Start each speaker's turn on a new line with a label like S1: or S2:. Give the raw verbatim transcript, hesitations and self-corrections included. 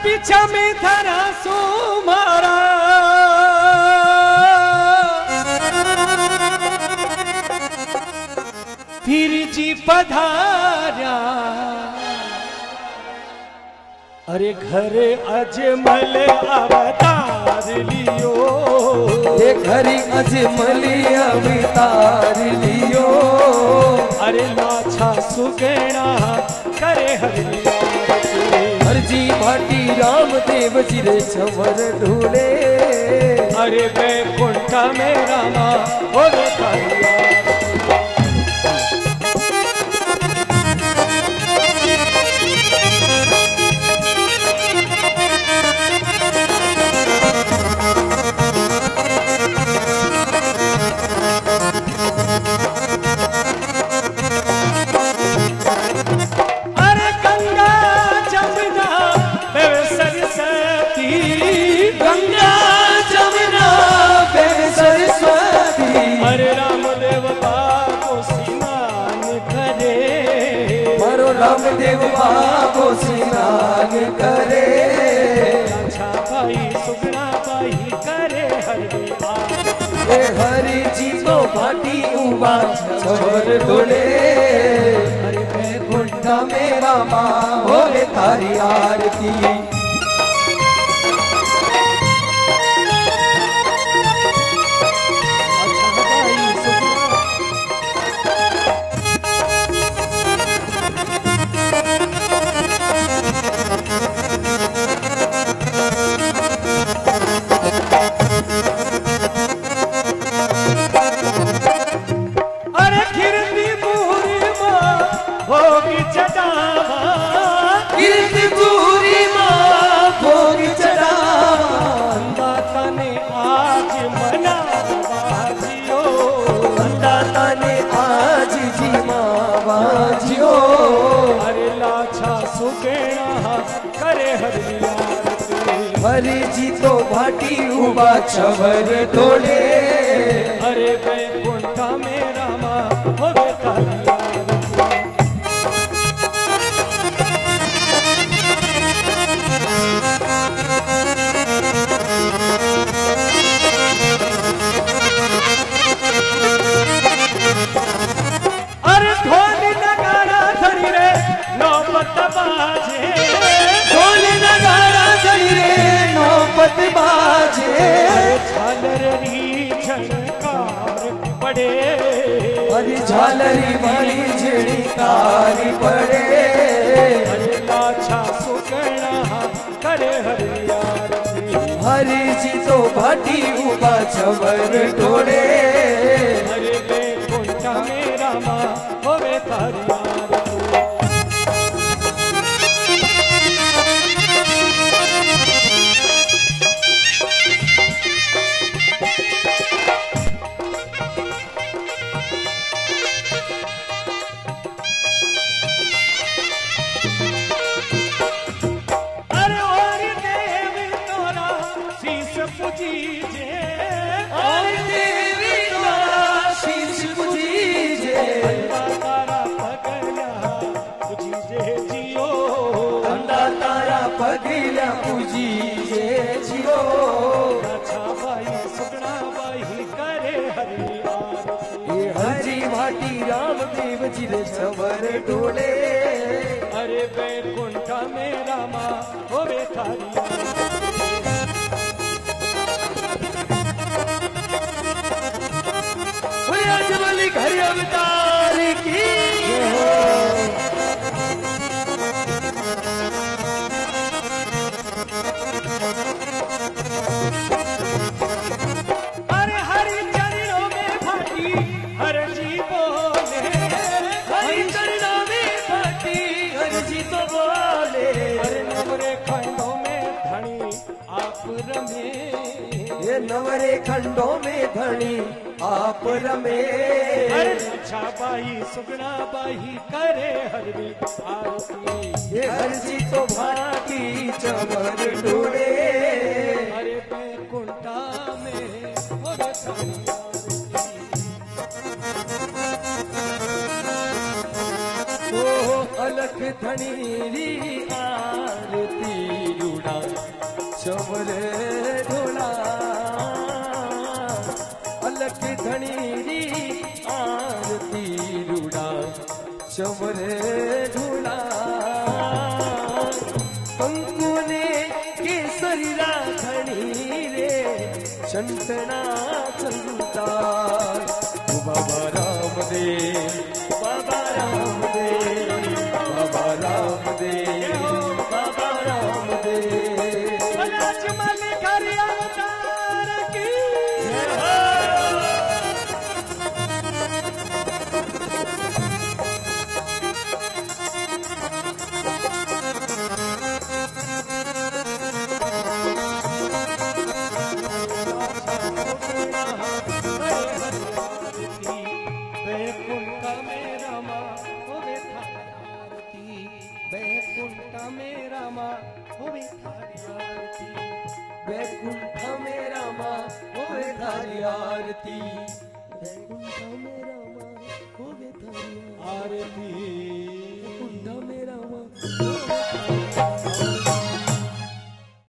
S1: पीछा में धरा सो मारा फिर जी पधारा अरे घरे अजमल अवतार लियो
S2: ये घरी अजमल अवतार लियो
S1: अरे लाछा सुगेणा करे हरिया
S2: हरजी भाटी रामदेव जी रे छवर ढूले
S1: अरे बैकुंठ में रामा होवे कालिया
S2: रामदेव बाबो स्नान करे
S1: अच्छा भाई सुगना भाई करे हरि
S2: हरि जी तो भाटी उबा छवर डोले हरि बैकुंठ में रामा होवे तारी आरती हरि जी तो भाटी उबा छवर डोले
S1: अरे बैकुंठ में रामा होवे कालिया अरे ढोल नगाड़ा धरी रे नौबत बाजे
S2: ढोल नगाड़ा धरी रे नौबत बाजे
S1: झालरी झनकार पड़े
S2: अरे झालरी वाली झनकार पड़े
S1: अरे लाछा सुगना करे हरियार
S2: हरि जी तो भाटी उबा छवर डोले
S1: अरे बैकुंठ में रामा होवे तारिया
S2: पगला पूजी जे जियो
S1: अच्छा भाई सुगना भाई करे हरियार
S2: ये हरि भाटी रामदेव जी रे छवर डोले
S1: अरे बैकुंठ में रामा होवे तारिया
S2: अजमल घरी अवतार की
S1: अरे हरि चरणों में भाटी हर जी बोले
S2: हरि चरणों में भाटी हर जी तो बोले
S1: अरे नवरे खंडों में धनी आप रमे
S2: ये नवरे खंडों में धनी आप रमे
S1: अरे अच्छा बाई सुगना बाई करे हरि आरती
S2: ये हर जी तो भाटी चवर डोले
S1: अरे बैकुंठ में होवे तारिया
S2: ओ अलख धनी आरती रुड़ा રૂડા ચમરે ઢોલા અલખ ધણીરી આરતી રૂડા ચમરે ઢોલા કંકુને કેસરી રાખણી રે ચંટણા ચંતા બાબા રામદેવ બાબા રામદેવ બાબા રામદેવ બાબા રામદેવ
S1: અજમલ કરી અવતાર કી बैकुंठ में रमा होवे थारी आरती बैकुंठ में रमा होवे थारी आरती
S2: बैकुंठ में रमा होवे थारी आरती
S1: बैकुंठ में रमा होवे थारी आरती